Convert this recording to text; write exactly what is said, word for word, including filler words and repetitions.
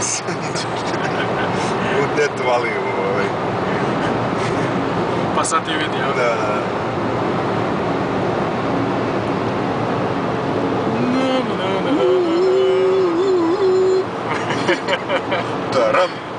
Gdje tvalimo ovaj. Pa sad ti vidio. Da, da. Taram!